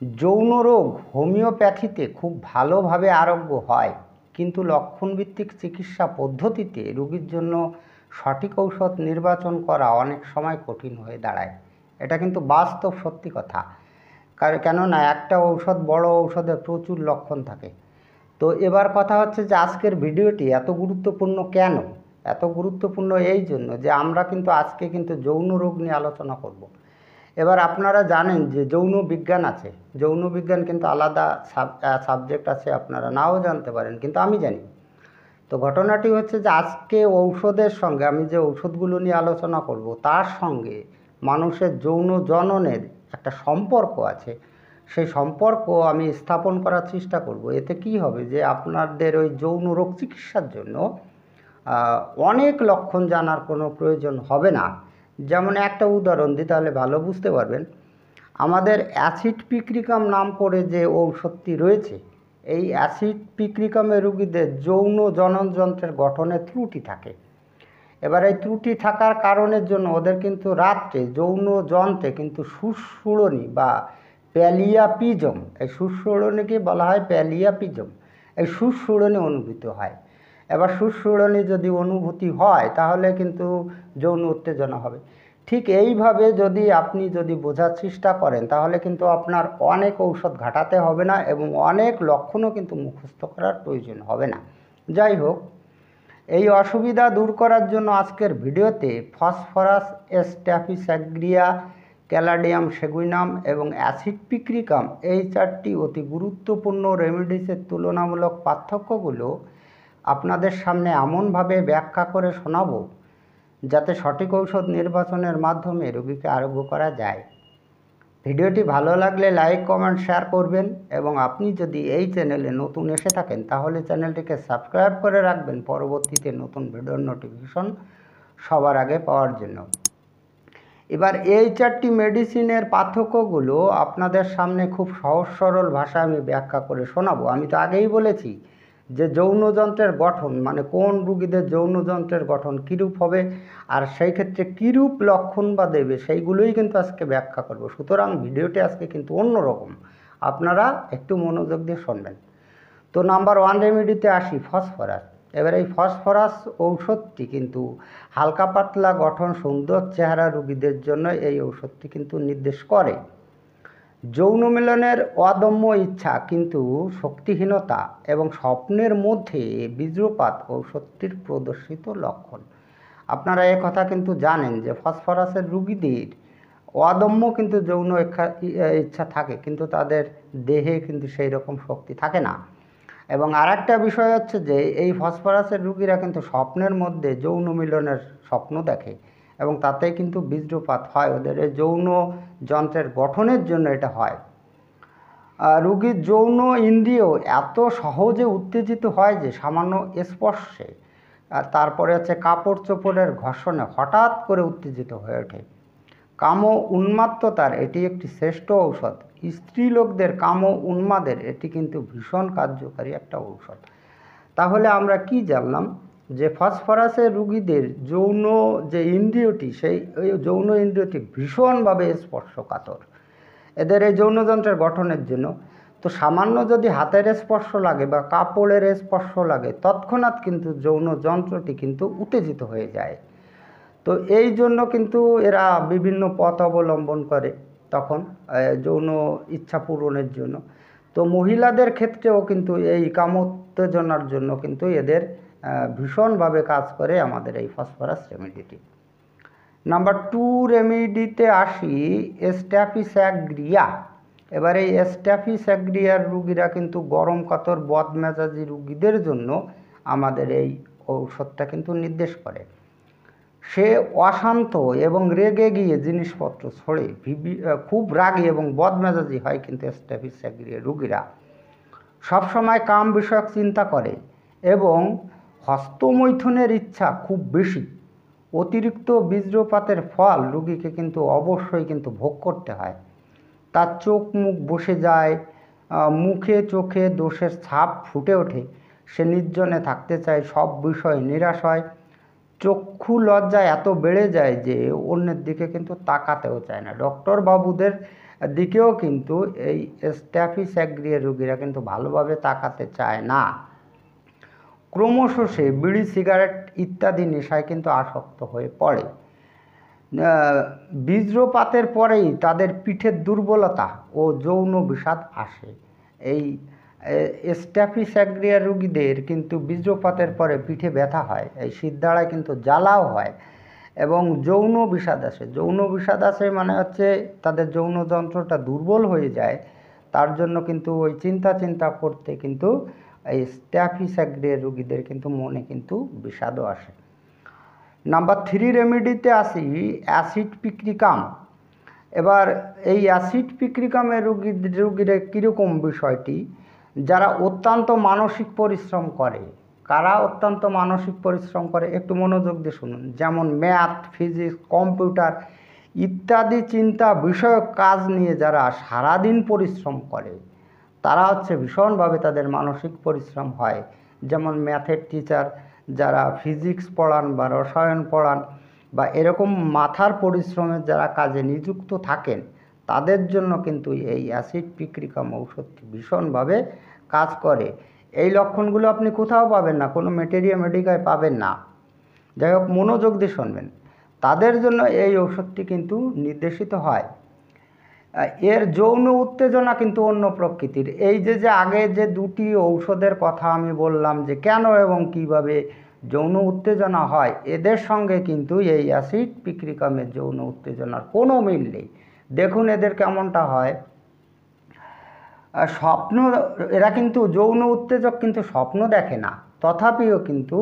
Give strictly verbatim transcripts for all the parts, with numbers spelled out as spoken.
যৌন রোগ হোমিওপ্যাথিতে খুব ভালোভাবে আরোগ্য হয়, কিন্তু লক্ষণভিত্তিক চিকিৎসা পদ্ধতিতে রোগীর জন্য সঠিক ঔষধ নির্বাচন করা অনেক সময় কঠিন হয়ে দাঁড়ায়। এটা কিন্তু বাস্তব সত্যি কথা। কারণ কেননা একটা ঔষধ বড় ঔষধে প্রচুর লক্ষণ থাকে। তো এবার কথা হচ্ছে যে আজকের ভিডিওটি এত গুরুত্বপূর্ণ কেন? এত গুরুত্বপূর্ণ এই জন্য যে আমরা কিন্তু আজকে কিন্তু যৌন রোগ নিয়ে আলোচনা করব। এবার আপনারা জানেন যে যৌন বিজ্ঞান আছে, যৌন বিজ্ঞান কিন্তু আলাদা সাবজেক্ট আছে, আপনারা নাও জানতে পারেন, কিন্তু আমি জানি। তো ঘটনাটি হচ্ছে যে আজকে ঔষধের সঙ্গে আমি যে ঔষধগুলো নিয়ে আলোচনা করব তার সঙ্গে মানুষের যৌন জননের একটা সম্পর্ক আছে। সেই সম্পর্ক আমি স্থাপন করার চেষ্টা করব। এতে কি হবে যে আপনাদের ওই যৌন রোগ চিকিৎসার জন্য অনেক লক্ষণ জানার কোনো প্রয়োজন হবে না। যেমন একটা উদাহরণ দিই, তাহলে ভালো বুঝতে পারবেন। আমাদের অ্যাসিড পিক্রিকাম নাম করে যে ঔষধটি রয়েছে, এই অ্যাসিড পিক্রিকামে রোগীদের যৌন জননযন্ত্রের গঠনে ত্রুটি থাকে। এবার এই ত্রুটি থাকার কারণের জন্য ওদের কিন্তু রাত্রে যৌন যন্ত্রে কিন্তু সুষুড়নি বা প্যালিয়াপিজম, এই সুষুড়নিকে বলা হয় প্যালিয়াপিজম, এই সুষুড়নি অনুভূত হয়। এবার সুষুড়নি যদি অনুভূতি হয় তাহলে কিন্তু যৌন উত্তেজনা হবে। ঠিক এইভাবে যদি আপনি যদি বোঝার চেষ্টা করেন তাহলে কিন্তু আপনার অনেক ঔষধ ঘাটাতে হবে না এবং অনেক লক্ষণও কিন্তু মুখস্থ করার প্রয়োজন হবে না। যাই হোক, এই অসুবিধা দূর করার জন্য আজকের ভিডিওতে ফসফরাস স্ট্যাফিস্যাগ্রিয়া, ক্যালাডিয়াম সেগুইনাম এবং অ্যাসিড পিক্রিকাম এই চারটি অতি গুরুত্বপূর্ণ রেমেডিসের তুলনামূলক পার্থক্যগুলো আপনাদের সামনে এমনভাবে ব্যাখ্যা করে শোনাবো যাতে সঠিক ঔষধ নির্বাচনের মাধ্যমে রোগীকে আরোগ্য করা যায়। ভিডিওটি ভালো লাগলে লাইক, কমেন্ট, শেয়ার করবেন এবং আপনি যদি এই চ্যানেলে নতুন এসে থাকেন তাহলে চ্যানেলটিকে সাবস্ক্রাইব করে রাখবেন পরবর্তীতে নতুন ভিডিওর নোটিফিকেশন সবার আগে পাওয়ার জন্য। এবার এই চারটি মেডিসিনের পার্থক্যগুলো আপনাদের সামনে খুব সহজ সরল ভাষায় আমি ব্যাখ্যা করে শোনাবো। আমি তো আগেই বলেছি যে যৌনযন্ত্রের গঠন মানে কোন রোগীদের যৌনযন্ত্রের গঠন কীরূপ হবে আর সেই ক্ষেত্রে কীরূপ লক্ষণ বা দেবে সেইগুলোই কিন্তু আজকে ব্যাখ্যা করব। সুতরাং ভিডিওটি আজকে কিন্তু অন্যরকম, আপনারা একটু মনোযোগ দিয়ে শুনবেন। তো নাম্বার ওয়ান রেমেডিতে আসি, ফসফরাস। এবার এই ফসফরাস ঔষধটি কিন্তু হালকা পাতলা গঠন সুন্দর চেহারা রোগীদের জন্য এই ঔষধটি কিন্তু নির্দেশ করে। যৌন মিলনের অদম্য ইচ্ছা কিন্তু শক্তিহীনতা এবং স্বপ্নের মধ্যে বীর্যপাত ঔষধটির প্রদর্শিত লক্ষণ। আপনারা এ কথা কিন্তু জানেন যে ফসফরাসের রোগীদের অদম্য কিন্তু যৌন ইচ্ছা থাকে, কিন্তু তাদের দেহে কিন্তু সেই রকম শক্তি থাকে না। এবং আর একটা বিষয় হচ্ছে যে এই ফসফরাসের রোগীরা কিন্তু স্বপ্নের মধ্যে যৌন মিলনের স্বপ্ন দেখে এবং তাতে কিন্তু বীর্যপাত হয়। ওদের এই যৌন যন্ত্রের গঠনের জন্য এটা হয়। রোগীর যৌন ইন্দ্রিয় এত সহজে উত্তেজিত হয় যে সামান্য স্পর্শে, তারপরে হচ্ছে কাপড় চোপড়ের ঘর্ষণে হঠাৎ করে উত্তেজিত হয়ে ওঠে। কাম উন্মাত্ততার এটি একটি শ্রেষ্ঠ ঔষধ। স্ত্রীলোকদের কাম উন্মাদের এটি কিন্তু ভীষণ কার্যকারী একটা ঔষধ। তাহলে আমরা কি জানলাম যে ফসফরাসের রোগীদের যৌন যে ইন্দ্রিয়টি, সেই যৌন ইন্দ্রিয়টি ভীষণভাবে স্পর্শকাতর এদের এই যৌনযন্ত্রের গঠনের জন্য। তো সামান্য যদি হাতের স্পর্শ লাগে বা কাপড়ের স্পর্শ লাগে তৎক্ষণাৎ কিন্তু যৌন যন্ত্রটি কিন্তু উত্তেজিত হয়ে যায়। তো এই জন্য কিন্তু এরা বিভিন্ন পথ অবলম্বন করে তখন যৌন ইচ্ছা পূরণের জন্য। তো মহিলাদের ক্ষেত্রেও কিন্তু এই কামোত্তেজনার জন্য কিন্তু এদের ভীষণভাবে কাজ করে আমাদের এই ফসফরাস রেমেডিটি। নাম্বার টু রেমেডিতে আসি, স্ট্যাফিস্যাগ্রিয়া। এবার এই স্ট্যাফিস্যাগ্রিয়ার রুগীরা কিন্তু গরম কাতর বদমেজাজি রুগীদের জন্য আমাদের এই ঔষধটা কিন্তু নির্দেশ করে। সে অশান্ত এবং রেগে গিয়ে জিনিসপত্র ছড়ে, খুব রাগী এবং বদমেজাজি হয় কিন্তু স্ট্যাফিস্যাগ্রিয়া রুগীরা। সবসময় কাম বিষয়ক চিন্তা করে এবং হস্তমৈথুনের ইচ্ছা খুব বেশি। অতিরিক্ত বীর্যপাতের ফল রোগীকে কিন্তু অবশ্যই কিন্তু ভোগ করতে হয়। তার চোখ মুখ বসে যায়, মুখে চোখে দোষের ছাপ ফুটে ওঠে। সে নির্জনে থাকতে চায়, সব বিষয়ে নিরাশ হয়। চক্ষু লজ্জা এত বেড়ে যায় যে অন্যের দিকে কিন্তু তাকাতেও চায় না। ডক্টর বাবুদের দিকেও কিন্তু এই স্ট্যাফিস অ্যাগ্রিয়া রোগীরা কিন্তু ভালোভাবে তাকাতে চায় না। ক্রমশ সে বিড়ি সিগারেট ইত্যাদি নেশায় কিন্তু আসক্ত হয়ে পড়ে। বীর্যপাতের পরেই তাদের পিঠের দুর্বলতা ও যৌন বিষাদ আসে। এই স্ট্যাফিস অ্যাগ্রিয়া রোগীদের কিন্তু বীর্যপাতের পরে পিঠে ব্যথা হয়, এই শিরদাঁড়ায় কিন্তু জ্বালাও হয় এবং যৌন বিষাদ আসে। যৌন বিষাদ আসে মানে হচ্ছে তাদের যৌন যন্ত্রটা দুর্বল হয়ে যায়, তার জন্য কিন্তু ওই চিন্তা চিন্তা করতে কিন্তু এই স্ট্যাফিস অ্যাগ্রিয়া রোগীদের কিন্তু মনে কিন্তু বিষাদও আসে। নাম্বার থ্রি রেমেডিতে আসি অ্যাসিড পিক্রিকাম। এবার এই অ্যাসিড পিক্রিকামের রোগী রোগীরা কীরকম বিষয়টি, যারা অত্যন্ত মানসিক পরিশ্রম করে। কারা অত্যন্ত মানসিক পরিশ্রম করে একটু মনোযোগ দিয়ে শুনুন। যেমন ম্যাথ, ফিজিক্স, কম্পিউটার ইত্যাদি চিন্তা বিষয়ক কাজ নিয়ে যারা সারাদিন পরিশ্রম করে, তারা হচ্ছে ভীষণভাবে তাদের মানসিক পরিশ্রম হয়। যেমন ম্যাথের টিচার যারা ফিজিক্স পড়ান বা রসায়ন পড়ান বা এরকম মাথার পরিশ্রমের যারা কাজে নিযুক্ত থাকেন, তাদের জন্য কিন্তু এই অ্যাসিড পিক্রিকাম ঔষধটি ভীষণভাবে কাজ করে। এই লক্ষণগুলো আপনি কোথাও পাবেন না, কোনো মেটেরিয়া মেডিকায় পাবেন না। যাই হোক, মনোযোগ দিয়ে শুনবেন, তাদের জন্য এই ঔষধটি কিন্তু নির্দেশিত হয়। এর যৌন উত্তেজনা কিন্তু অন্য প্রকৃতির। এই যে যে আগে যে দুটি ঔষধের কথা আমি বললাম যে কেন এবং কিভাবে যৌন উত্তেজনা হয়, এদের সঙ্গে কিন্তু এই অ্যাসিড পিক্রিকামের যৌন উত্তেজনার কোনো মিল নেই। দেখুন এদের কেমনটা হয়। স্বপ্ন, এরা কিন্তু যৌন উত্তেজক কিন্তু স্বপ্ন দেখে না, তথাপিও কিন্তু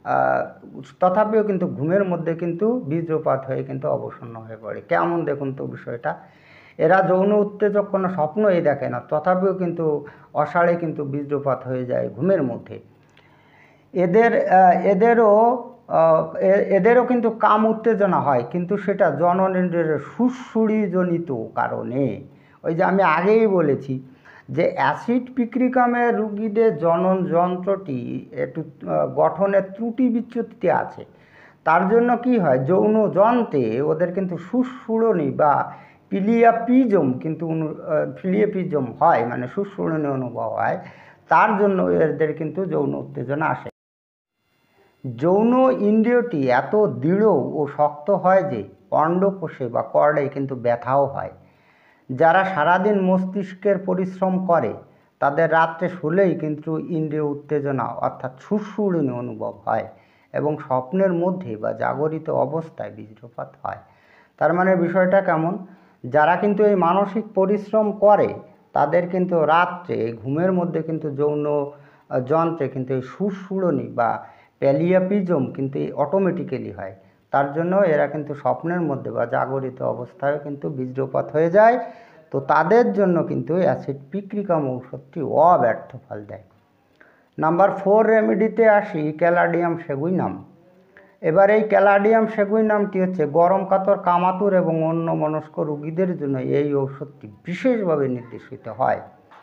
তথাপিও কিন্তু ঘুমের মধ্যে কিন্তু বীর্যপাত হয়ে কিন্তু অবসন্ন হয়ে পড়ে। কেমন দেখুন তো বিষয়টা, এরা যৌন উত্তেজক কোনো স্বপ্নই দেখে না, তথাপিও কিন্তু অসাড়ে কিন্তু বীর্যপাত হয়ে যায় ঘুমের মধ্যে। এদের এদেরও এদেরও কিন্তু কাম উত্তেজনা হয়, কিন্তু সেটা জননেন্দ্রিয়ের সুড়সুড়িজনিত কারণে। ওই যে আমি আগেই বলেছি যে অ্যাসিড পিক্রিকামের রুগীদের জনন যন্ত্রটি একটু গঠনের ত্রুটি বিচ্যুতি আছে, তার জন্য কি হয়, যৌন যন্ত্রে ওদের কিন্তু সুড়সুড়নি বা পিলিয়াপিজম কিন্তু ফিলিয়াপিজম হয়, মানে সুড়সুড়নি অনুভব হয়, তার জন্য এদের কিন্তু যৌন উত্তেজনা আসে। যৌন ইন্দ্রিয়টি এত দৃঢ় ও শক্ত হয় যে অন্ডকোষে বা কর্ডে কিন্তু ব্যথাও হয়। যারা সারাদিন মস্তিষ্কের পরিশ্রম করে, তাদের রাত্রে শুলেই কিন্তু ইন্দ্রিয় উত্তেজনা অর্থাৎ সুড়সুড়নি অনুভব হয় এবং স্বপ্নের মধ্যে বা জাগরিত অবস্থায় বীর্যপাত হয়। তার মানে বিষয়টা কেমন, যারা কিন্তু এই মানসিক পরিশ্রম করে, তাদের কিন্তু রাত্রে ঘুমের মধ্যে কিন্তু যৌন যন্ত্রে কিন্তু এই সুড়সুড়নি বা প্যালিয়াপিজম কিন্তু অটোমেটিক্যালি হয়। তার জন্য এরা কিন্তু স্বপ্নের মধ্যে বা জাগরিত অবস্থায় কিন্তু বীর্যপাত হয়ে যায়। তো তাদের জন্য কিন্তু অ্যাসিড পিক্রিকাম ঔষধটি অব্যর্থ ফল দেয়। নাম্বার ফোর রেমেডিতে আসি ক্যালাডিয়াম সেগুইনাম। এবার এই ক্যালাডিয়াম সেগুইনামটি হচ্ছে গরম কাতর, কামাতুর এবং অন্য মনস্ক রোগীদের জন্য এই ঔষধটি বিশেষভাবে নির্দেশিত হয়।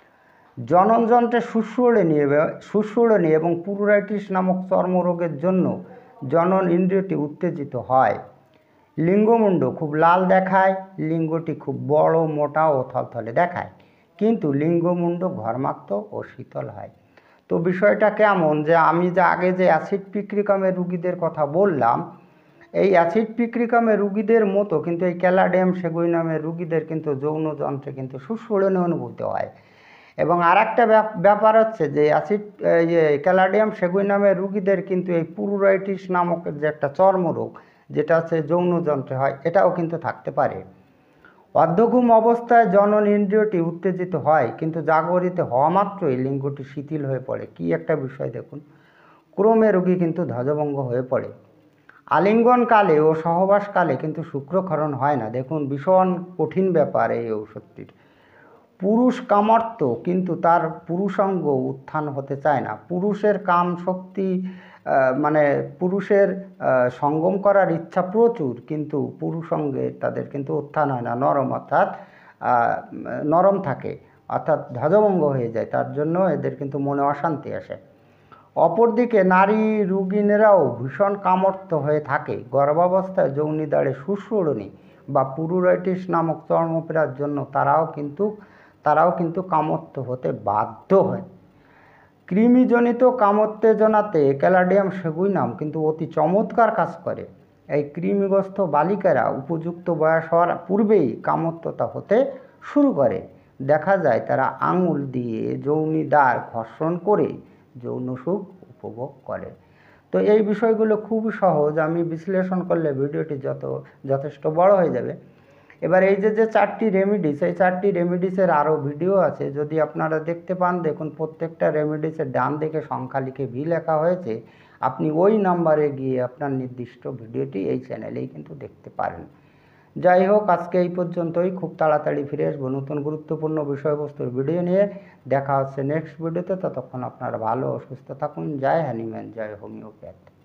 জননযন্ত্রে সুড়সুড়নি সুড়সুড়নি এবং পুরুরাইটিস নামক চর্মরোগের জন্য জনন ইন্দ্রিয়টি উত্তেজিত হয়। লিঙ্গমুণ্ড খুব লাল দেখায়, লিঙ্গটি খুব বড়, মোটা ও থলথলে দেখায়, কিন্তু লিঙ্গমুণ্ড ঘর্মাক্ত ও শীতল হয়। তো বিষয়টা কেমন, যে আমি যে আগে যে অ্যাসিড পিক্রিকামের রুগীদের কথা বললাম, এই অ্যাসিড পিক্রিকামের রুগীদের মতো কিন্তু এই ক্যালাডিয়াম সেগুইনামের রুগীদের কিন্তু যৌন যন্ত্রে কিন্তু সুড়সুড়নি অনুভূতি হয়। এবং আর একটা ব্যাপার হচ্ছে যে অ্যাসিড ইয়ে ক্যালাডিয়াম সেগুইনামের রুগীদের কিন্তু এই পুরুরাইটিস নামক যে একটা চর্মরোগ, যেটা হচ্ছে যৌন যন্ত্রে হয়, এটাও কিন্তু থাকতে পারে। অর্ধঘুম অবস্থায় জনন ইন্দ্রিয়টি উত্তেজিত হয়, কিন্তু জাগরিত হওয়া মাত্রই লিঙ্গটি শিথিল হয়ে পড়ে। কি একটা বিষয় দেখুন, ক্রমে রোগী কিন্তু ধ্বজভঙ্গ হয়ে পড়ে। আলিঙ্গনকালে ও সহবাসকালে কিন্তু শুক্রক্ষরণ হয় না। দেখুন ভীষণ কঠিন ব্যাপার এই ঔষধটির। পুরুষ কামর্ত, কিন্তু তার পুরুষাঙ্গ উত্থান হতে চায় না। পুরুষের কাম শক্তি মানে পুরুষের সঙ্গম করার ইচ্ছা প্রচুর, কিন্তু পুরুষাঙ্গে তাদের কিন্তু উত্থান হয় না, নরম অর্থাৎ নরম থাকে, অর্থাৎ ধ্বজভঙ্গ হয়ে যায়। তার জন্য এদের কিন্তু মনে অশান্তি আসে। অপরদিকে নারী রোগিণীরাও ভীষণ কামর্ত হয়ে থাকে। গর্ভাবস্থায় যৌনিদ্বারে সুড়সুড়নি বা পুরুরাইটিস নামক চর্মপীড়ার জন্য তারাও কিন্তু তারাও কিন্তু কামত্ব হতে বাধ্য হয়। কৃমিজনিত কামোত্তেজনাতে ক্যালাডিয়াম সেগুইনাম কিন্তু অতি চমৎকার কাজ করে। এই কৃমিগ্রস্ত বালিকারা উপযুক্ত বয়স হওয়ার পূর্বেই কামত্বতা হতে শুরু করে। দেখা যায় তারা আঙুল দিয়ে যৌনিদ্বার ঘর্ষণ করে যৌন সুখ উপভোগ করে। তো এই বিষয়গুলো খুবই সহজ, আমি বিশ্লেষণ করলে ভিডিওটি যত যথেষ্ট বড় হয়ে যাবে। এবার এই যে যে চারটি রেমিডিস, এই চারটি রেমিডিসের আরও ভিডিও আছে, যদি আপনারা দেখতে পান দেখুন প্রত্যেকটা রেমিডিসের ডান দিকে সংখ্যা লিখে ভি লেখা হয়েছে। আপনি ওই নাম্বারে গিয়ে আপনার নির্দিষ্ট ভিডিওটি এই চ্যানেলেই কিন্তু দেখতে পারেন। যাই হোক, আজকে এই পর্যন্তই। খুব তাড়াতাড়ি ফিরে আসবো নতুন গুরুত্বপূর্ণ বিষয়বস্তুর ভিডিও নিয়ে। দেখা হচ্ছে নেক্সট ভিডিওতে। ততক্ষণ আপনারা ভালো ও সুস্থ থাকুন। জয় হ্যানিম্যান, জয় হোমিওপ্যাথ।